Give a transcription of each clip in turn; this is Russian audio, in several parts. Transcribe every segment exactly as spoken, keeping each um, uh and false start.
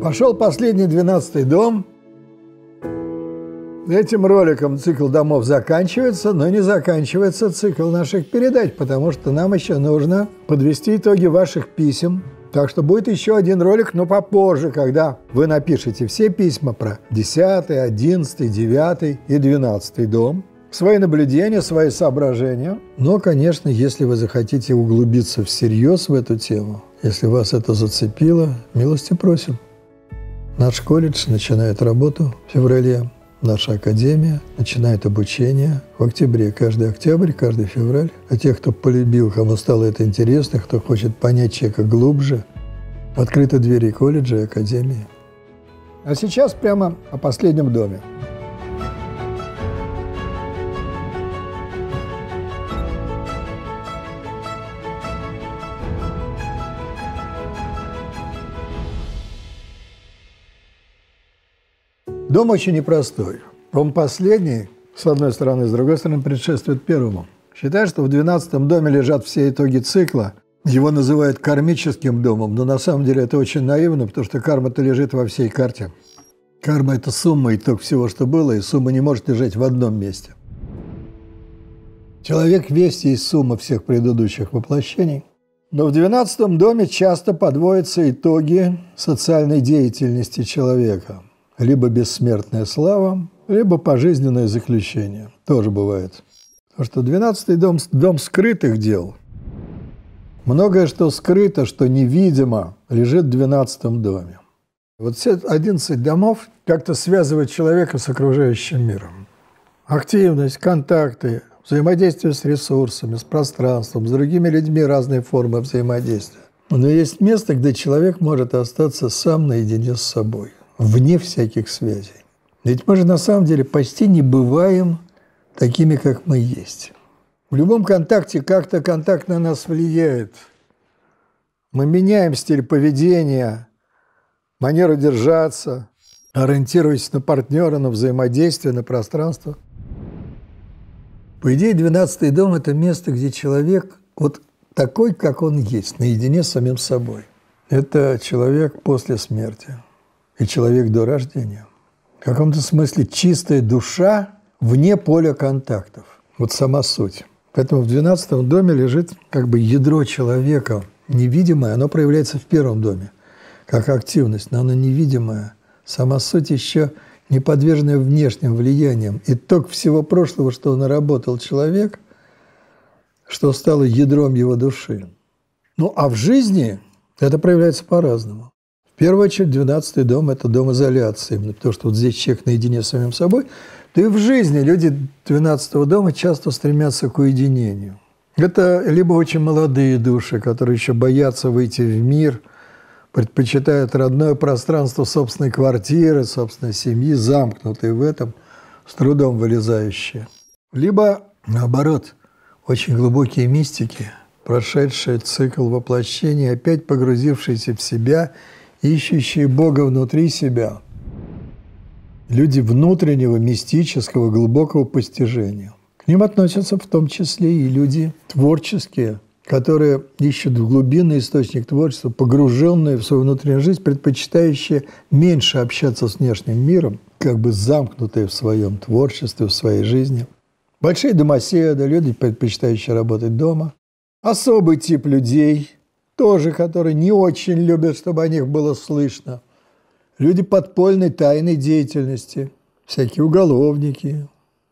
Пошел последний двенадцатый дом. Этим роликом цикл домов заканчивается, но не заканчивается цикл наших передач, потому что нам еще нужно подвести итоги ваших писем. Так что будет еще один ролик, но попозже, когда вы напишите все письма про десятый, одиннадцатый, девятый и двенадцатый дом, свои наблюдения, свои соображения. Но, конечно, если вы захотите углубиться всерьез в эту тему, если вас это зацепило, милости просим. Наш колледж начинает работу в феврале. Наша академия начинает обучение в октябре. Каждый октябрь, каждый февраль. А тех, кто полюбил, кому стало это интересно, кто хочет понять человека глубже, открыты двери колледжа и академии. А сейчас прямо о последнем доме. Дом очень непростой. Он последний, с одной стороны, с другой стороны, предшествует первому. Считаю, что в двенадцатом доме лежат все итоги цикла. Его называют кармическим домом, но на самом деле это очень наивно, потому что карма-то лежит во всей карте. Карма – это сумма, итог всего, что было, и сумма не может лежать в одном месте. Человек весь есть сумма всех предыдущих воплощений. Но в двенадцатом доме часто подводятся итоги социальной деятельности человека. Либо бессмертная слава, либо пожизненное заключение. Тоже бывает. Потому что двенадцатый дом – дом скрытых дел. Многое, что скрыто, что невидимо, лежит в двенадцатом доме. Вот все одиннадцать домов как-то связывают человека с окружающим миром. Активность, контакты, взаимодействие с ресурсами, с пространством, с другими людьми, разные формы взаимодействия. Но есть место, где человек может остаться сам наедине с собой, вне всяких связей. Ведь мы же на самом деле почти не бываем такими, как мы есть. В любом контакте как-то контакт на нас влияет. Мы меняем стиль поведения, манеру держаться, ориентируясь на партнера, на взаимодействие, на пространство. По идее, двенадцатый дом – это место, где человек вот такой, как он есть, наедине с самим собой. Это человек после смерти и человек до рождения. В каком-то смысле чистая душа вне поля контактов. Вот сама суть. Поэтому в двенадцатом доме лежит как бы ядро человека, невидимое, оно проявляется в первом доме, как активность, но оно невидимое. Сама суть еще не подверженная внешним влияниям. Итог всего прошлого, что наработал человек, что стало ядром его души. Ну а в жизни это проявляется по-разному. В первую очередь, двенадцатый дом – это дом изоляции, именно потому что вот здесь человек наедине с самим собой. Да и в жизни люди двенадцатого дома часто стремятся к уединению. Это либо очень молодые души, которые еще боятся выйти в мир, предпочитают родное пространство собственной квартиры, собственной семьи, замкнутые в этом, с трудом вылезающие. Либо, наоборот, очень глубокие мистики, прошедшие цикл воплощения, опять погрузившиеся в себя, ищущие Бога внутри себя. Люди внутреннего, мистического, глубокого постижения. К ним относятся в том числе и люди творческие, которые ищут глубинный источник творчества, погруженные в свою внутреннюю жизнь, предпочитающие меньше общаться с внешним миром, как бы замкнутые в своем творчестве, в своей жизни. Большие домоседы, люди, предпочитающие работать дома. Особый тип людей, тоже, которые не очень любят, чтобы о них было слышно. Люди подпольной, тайной деятельности, всякие уголовники,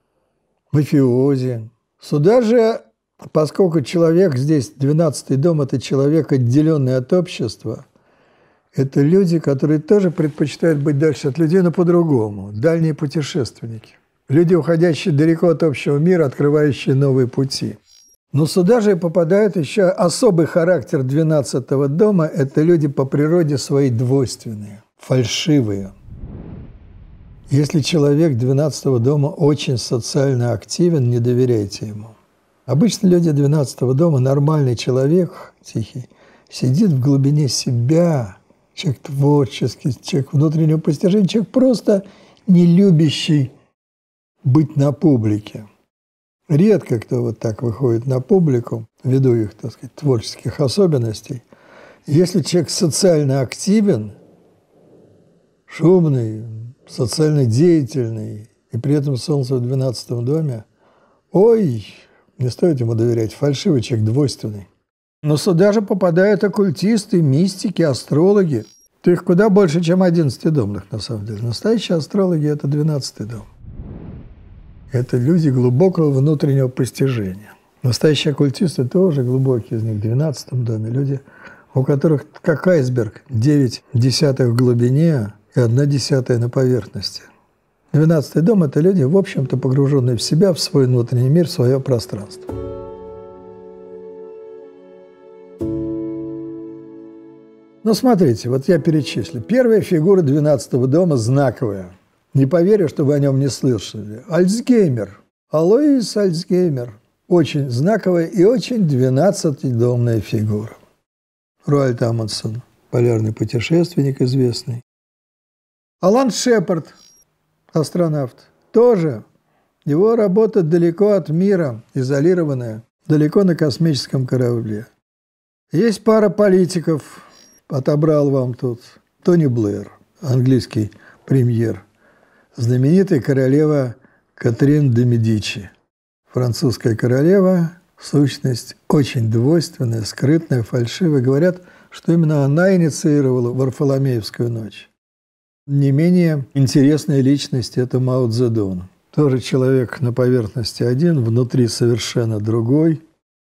мафиози. Сюда же, поскольку человек здесь, двенадцатый дом, это человек, отделенный от общества, это люди, которые тоже предпочитают быть дальше от людей, но по-другому. Дальние путешественники. Люди, уходящие далеко от общего мира, открывающие новые пути. Но сюда же попадает еще особый характер двенадцатого дома. Это люди по природе своей двойственные, фальшивые. Если человек двенадцатого дома очень социально активен, не доверяйте ему. Обычно люди двенадцатого дома, нормальный человек, тихий, сидит в глубине себя, человек творческий, человек внутреннего постижения, человек просто не любящий быть на публике. Редко кто вот так выходит на публику, ввиду их, так сказать, творческих особенностей. Если человек социально активен, шумный, социально деятельный, и при этом солнце в двенадцатом доме, ой, не стоит ему доверять, фальшивый человек, двойственный. Но сюда же попадают оккультисты, мистики, астрологи. То их куда больше, чем одиннадцатидомных, на самом деле. Настоящие астрологи – это двенадцатый дом. Это люди глубокого внутреннего постижения. Настоящие оккультисты тоже глубокие из них в двенадцатом доме. Люди, у которых как айсберг, девять десятых в глубине и одна десятая на поверхности. Двенадцатый дом – это люди, в общем-то, погруженные в себя, в свой внутренний мир, в свое пространство. Ну, смотрите, вот я перечислю. Первая фигура двенадцатого дома знаковая. Не поверю, что вы о нем не слышали. Альцгеймер. Алоис Альцгеймер. Очень знаковая и очень двенадцатидомная фигура. Руальд Амундсен, полярный путешественник известный. Алан Шепард, астронавт, тоже. Его работа далеко от мира, изолированная, далеко на космическом корабле. Есть пара политиков, отобрал вам тут. Тони Блэр, английский премьер. Знаменитая королева Катрин де Медичи. Французская королева, в сущность, очень двойственная, скрытная, фальшивая. Говорят, что именно она инициировала Варфоломеевскую ночь. Не менее интересная личность – это Мао Цзэдун. Тоже человек на поверхности один, внутри совершенно другой.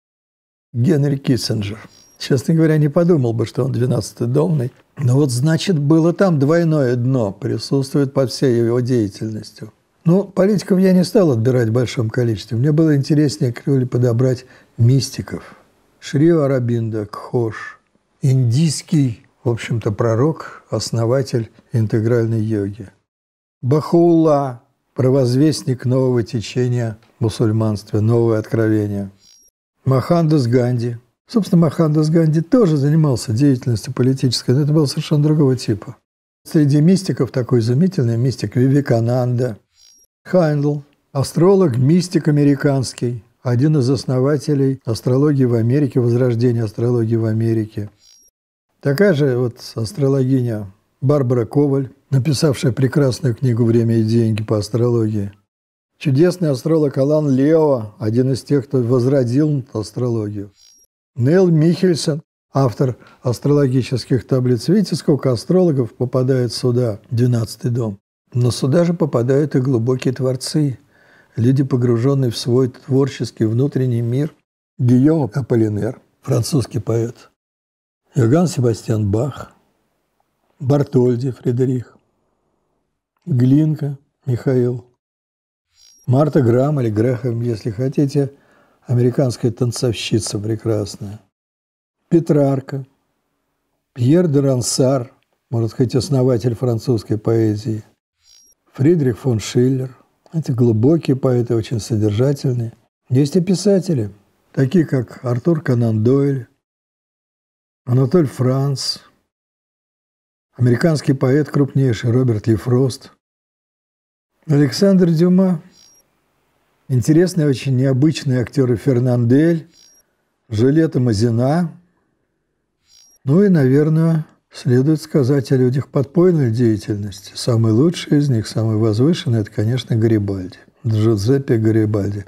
Генри Киссинджер. Честно говоря, не подумал бы, что он двенадцатидомный. Но вот, значит, было там двойное дно, присутствует под всей его деятельностью. Ну, политиков я не стал отбирать в большом количестве. Мне было интереснее подобрать мистиков. Шри Аурабинда Гхош, индийский, в общем-то, пророк, основатель интегральной йоги. Бахаулла, провозвестник нового течения в мусульманстве, новое откровение. Мохандас Ганди. Собственно, Мохандас Ганди тоже занимался деятельностью политической, но это было совершенно другого типа. Среди мистиков такой изумительный мистик Вивекананда. Хайндл, астролог, мистик американский, один из основателей астрологии в Америке, возрождения астрологии в Америке. Такая же вот астрологиня Барбара Коваль, написавшая прекрасную книгу «Время и деньги» по астрологии. Чудесный астролог Алан Лео, один из тех, кто возродил астрологию. Нейл Михельсон, автор астрологических таблиц. Видите, сколько астрологов попадает сюда, в двенадцатый дом. Но сюда же попадают и глубокие творцы, люди, погруженные в свой творческий внутренний мир. Гийом Аполлинер, французский поэт. Иоганн Себастьян Бах, Бартольди Фредерик, Глинка Михаил, Марта Грам или Грэхэм, если хотите, американская танцовщица прекрасная, Петрарка, Пьер де Рансар, можно сказать, основатель французской поэзии, Фридрих фон Шиллер. Это глубокие поэты, очень содержательные. Есть и писатели, такие как Артур Конан Дойль, Анатоль Франц, американский поэт крупнейший Роберт Ли Фрост, Александр Дюма, интересные, очень необычные актеры Фернандель, Жюльетта Мазина. Ну и, наверное, следует сказать о людях подпольной деятельности. Самый лучший из них, самый возвышенный – это, конечно, Гарибальди, Джузеппе Гарибальди.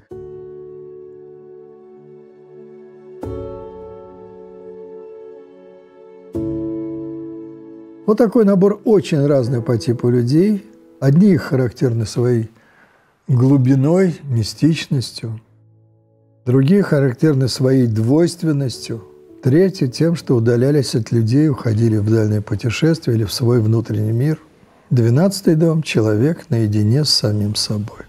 Вот такой набор очень разный по типу людей. Одни их характерны своей глубиной, мистичностью. Другие характерны своей двойственностью. Третьи тем, что удалялись от людей, уходили в дальние путешествия или в свой внутренний мир. Двенадцатый дом – человек наедине с самим собой.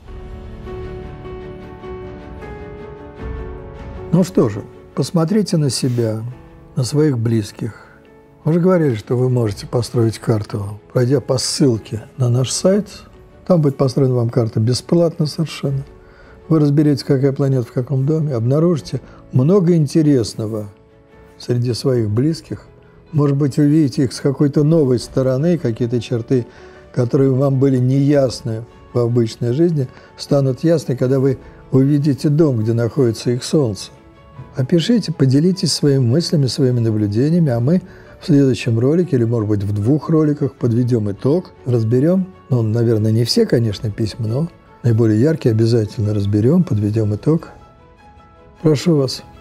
Ну что же, посмотрите на себя, на своих близких. Мы же говорили, что вы можете построить карту, пройдя по ссылке на наш сайт. Там будет построена вам карта бесплатно совершенно. Вы разберете, какая планета в каком доме, обнаружите много интересного среди своих близких. Может быть, увидите их с какой-то новой стороны, какие-то черты, которые вам были неясны в обычной жизни, станут ясны, когда вы увидите дом, где находится их солнце. Опишите, поделитесь своими мыслями, своими наблюдениями, а мы В следующем ролике, или, может быть, в двух роликах подведем итог, разберем. Ну, наверное, не все, конечно, письма, но наиболее яркие обязательно разберем, подведем итог. Прошу вас.